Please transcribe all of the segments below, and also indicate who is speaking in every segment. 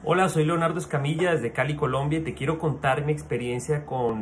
Speaker 1: Hola, soy Leonardo Escamilla desde Cali, Colombia, y te quiero contar mi experiencia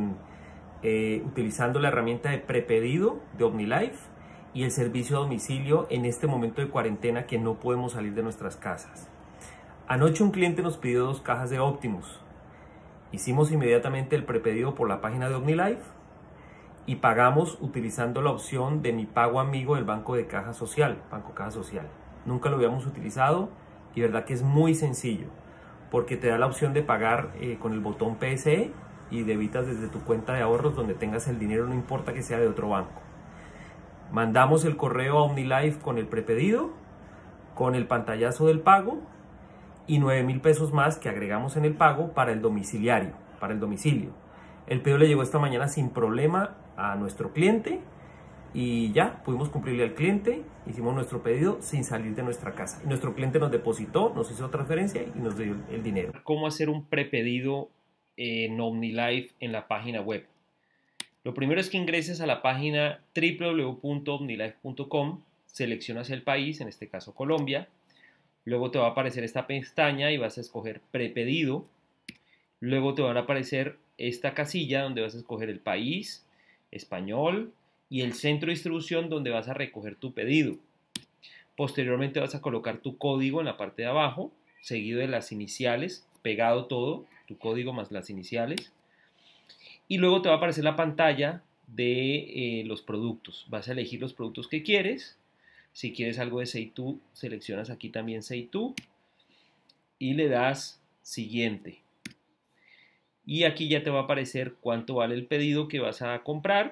Speaker 1: utilizando la herramienta de prepedido de OmniLife y el servicio a domicilio en este momento de cuarentena que no podemos salir de nuestras casas. Anoche un cliente nos pidió 2 cajas de Optimus. Hicimos inmediatamente el prepedido por la página de OmniLife y pagamos utilizando la opción de mi pago amigo del Banco de Caja Social, Banco Caja Social. Nunca lo habíamos utilizado y verdad que es muy sencillo, porque te da la opción de pagar con el botón PSE y debitas desde tu cuenta de ahorros donde tengas el dinero, no importa que sea de otro banco. Mandamos el correo a OmniLife con el prepedido, con el pantallazo del pago y 9.000 pesos más que agregamos en el pago para el domiciliario, para el domicilio. El pedido le llegó esta mañana sin problema a nuestro cliente y ya pudimos cumplirle al cliente, hicimos nuestro pedido sin salir de nuestra casa. Y nuestro cliente nos depositó, nos hizo transferencia y nos dio el dinero. ¿Cómo hacer un prepedido en OmniLife en la página web? Lo primero es que ingreses a la página www.omnilife.com, seleccionas el país, en este caso Colombia, luego te va a aparecer esta pestaña y vas a escoger prepedido, luego te van a aparecer esta casilla donde vas a escoger el país, español, y el centro de distribución donde vas a recoger tu pedido. Posteriormente vas a colocar tu código en la parte de abajo, seguido de las iniciales, pegado todo, tu código más las iniciales. Y luego te va a aparecer la pantalla de los productos. Vas a elegir los productos que quieres. Si quieres algo de Seitu, seleccionas aquí también Seitu y le das siguiente. Y aquí ya te va a aparecer cuánto vale el pedido que vas a comprar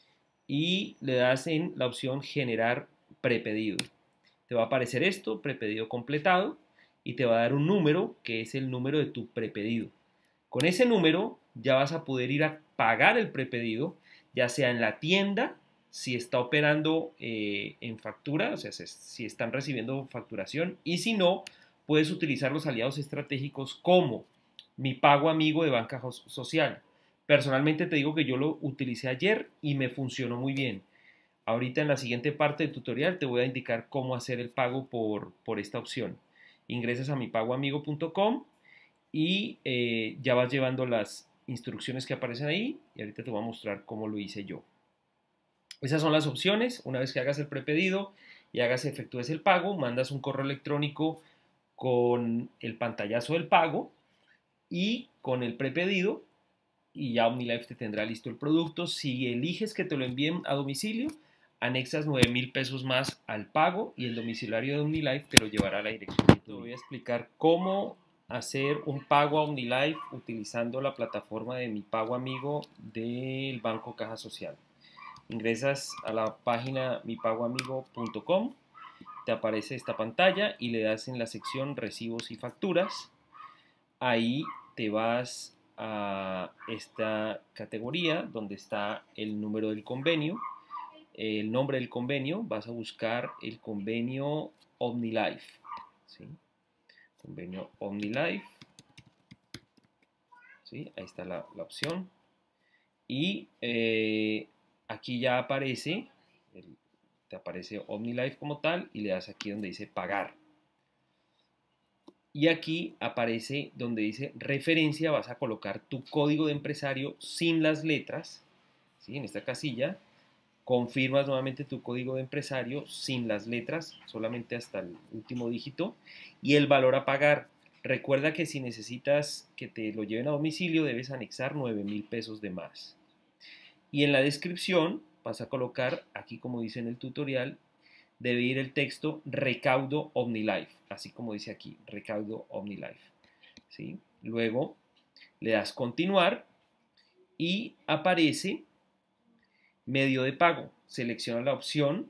Speaker 1: y le das en la opción generar prepedido. Te va a aparecer esto, prepedido completado, y te va a dar un número que es el número de tu prepedido. Con ese número ya vas a poder ir a pagar el prepedido, ya sea en la tienda, si está operando en factura, o sea, si están recibiendo facturación, y si no, puedes utilizar los aliados estratégicos como Mi Pago Amigo de Banca Social. Personalmente te digo que yo lo utilicé ayer y me funcionó muy bien. Ahorita en la siguiente parte del tutorial te voy a indicar cómo hacer el pago por esta opción. Ingresas a mipagoamigo.com y ya vas llevando las instrucciones que aparecen ahí y ahorita te voy a mostrar cómo lo hice yo. Esas son las opciones. Una vez que hagas el prepedido y efectúes el pago, mandas un correo electrónico con el pantallazo del pago y con el prepedido y ya OmniLife te tendrá listo el producto. Si eliges que te lo envíen a domicilio, anexas 9.000 pesos más al pago y el domiciliario de OmniLife te lo llevará a la dirección. Te voy a explicar cómo hacer un pago a OmniLife utilizando la plataforma de Mi Pago Amigo del Banco Caja Social. Ingresas a la página mipagoamigo.com, te aparece esta pantalla y le das en la sección recibos y facturas. Ahí te vas a esta categoría donde está el número del convenio, el nombre del convenio, vas a buscar el convenio OmniLife, ¿sí? Convenio OmniLife, ¿sí? Ahí está la opción y aquí ya aparece, te aparece OmniLife como tal y le das aquí donde dice pagar. Y aquí aparece donde dice referencia, vas a colocar tu código de empresario sin las letras, ¿sí? En esta casilla, confirmas nuevamente tu código de empresario sin las letras, solamente hasta el último dígito, y el valor a pagar. Recuerda que si necesitas que te lo lleven a domicilio, debes anexar 9.000 pesos de más. Y en la descripción vas a colocar, aquí como dice en el tutorial, debe ir el texto recaudo OmniLife, así como dice aquí, recaudo OmniLife, ¿sí? Luego le das continuar y aparece medio de pago. Selecciona la opción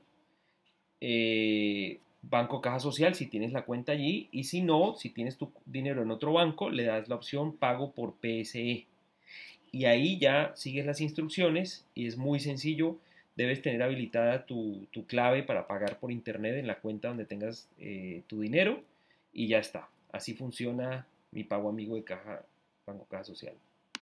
Speaker 1: Banco Caja Social si tienes la cuenta allí y si no, si tienes tu dinero en otro banco, le das la opción pago por PSE. Y ahí ya sigues las instrucciones y es muy sencillo. Debes tener habilitada tu clave para pagar por internet en la cuenta donde tengas tu dinero y ya está. Así funciona Mi Pago Amigo de Banco Caja Social.